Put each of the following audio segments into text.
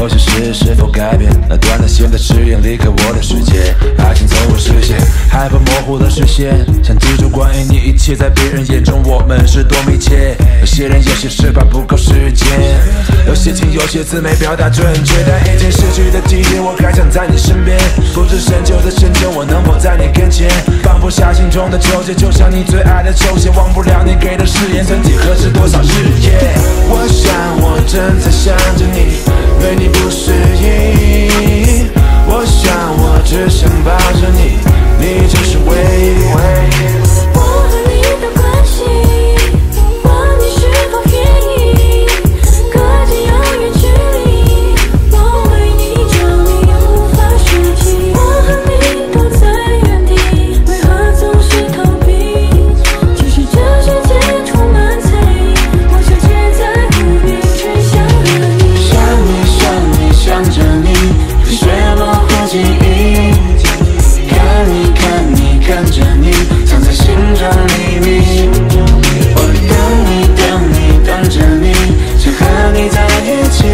有些事是否改变？那短的线在指引离开我的世界，爱情从未实现，害怕模糊的视线，想记住关于你一切，在别人眼中我们是多密切。有些人有些事怕不够时间，有些情有些字没表达准确，但已经失去的记忆，我还想在你身边，不知深究的深究，我能否在你跟前放不下心中的纠结，就像你最爱的球鞋，忘不了你给的誓言，曾几何时多少日夜。我想我正在想着你，对你不适应。我想我只想抱着你，你就是唯一。 我和你的关系，问你是否愿意，隔着遥远距离，我为你着迷，无法舍弃。我和你都在原地，为何总是逃避？其实这世界充满猜疑，我纠结在不变，却想和你。 想着你，漩涡和记忆，看你看着你，藏在心中秘密。我等着你，想和你在一起。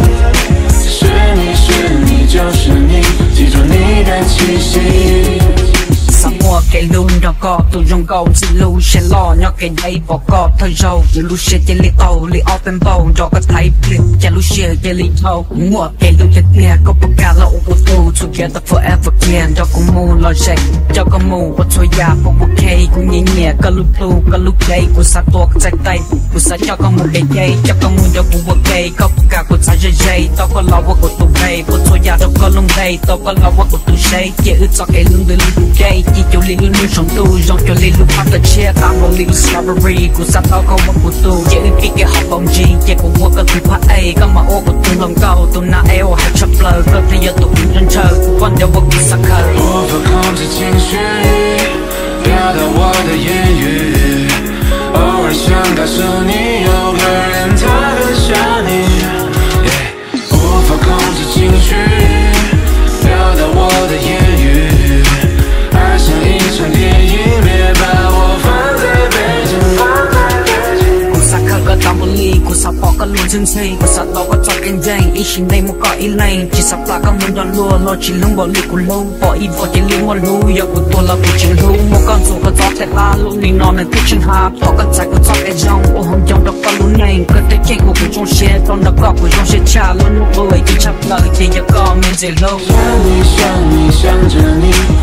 是你就是你，记住你的气息。 我给路让高度用高记录写落鸟给你报告他肉一路写进里头里奥本包绕个台北一路写给里头我给路的点够不干了我不 together forever again 这个木老谁这个木我错呀不 OK กูเนี่ยเนี่ยก็ลุกพลูก็ลุกเลยกูสาตัวก็ใจไตกูสาเจ้าก็มุกเก๋ๆเจ้าก็มุกเดี๋ยวกูว่าเกย์ก็ประกาศกูใจเย่ๆต้องก็รอว่ากูตัวเร่กู错呀ต้องก็ลงเลยต้องก็รอว่ากูตัวเช่เยอะจากไอ้ลุงเดือดลุงเกย์ที่อยู่里路上路，让着里路跑的车，打我里路 discovery， กูสาตัวก็ว่ากูตัวเยอะกี่好风景，结果我ก็ถูกพาก็มาโอ้กูตัวลงเก่าตัวหน้า我还吃不了，ก็พยายามตัว认真车，关掉我กูสักเคย。 无法控制情绪，表达我的言语，偶尔想告诉你，有个人他很想你。无法控制情绪，表达我的言语。爱像一场电影，别把我放在背景，放在背景。 กูสักเคยก็ตามบุรีกูสักปอกก็ลุ้นถึงทีกูสักเราก็จอดกันยังอีชินในมุกก็อีเลนจีสักปลาก็มันโดนลัวรอจีลุงบอกลีกูรู้บอกอีบอกจีลุงว่ารู้อยากกูตัวเรากูจึงรู้มุกก็สูงก็จอดแต่ลาลูกนี่นอนในที่ฉันหาพอก็ใจกูจอดไอ้ยองโอ้หงยองดอกก็รู้เองก็ได้เก่งกูกูจงเชียร์ตอนดอกก็กูจงเชียร์ชาลุ้นมุกเลยที่ชับเลยที่อยากก็ไม่ใจรู้想你想着你